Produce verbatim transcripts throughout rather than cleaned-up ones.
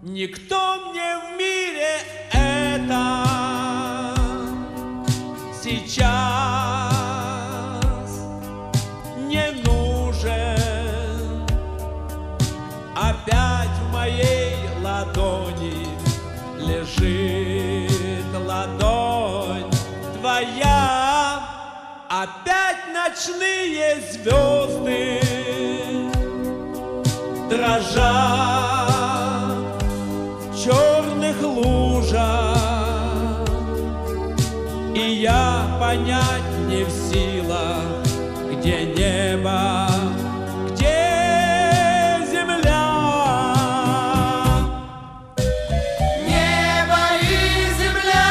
Никто мне в мире это сейчас не нужен. Опять в моей ладони лежит ладонь твоя. Опять ночные звезды дрожат в черных лужах, и я понять не в силах, где небо, где земля. Небо и земля,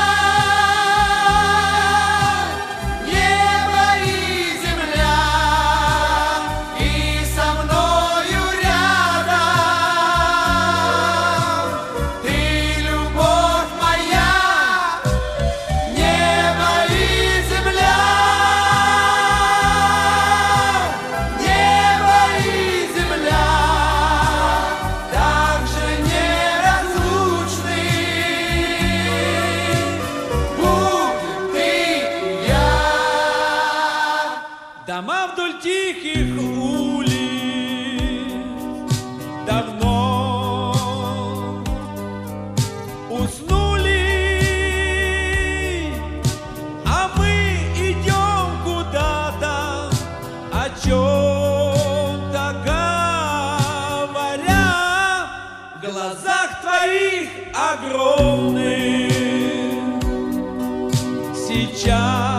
небо и земля, и со мною рядом ты, любовь моя. Небо и земля, небо и земля, так же неразлучны будем ты и я. Дома вдоль тихих улиц давно уснули, а мы идем куда-то, о чем-то говоря. В глазах твоих огромных сейчас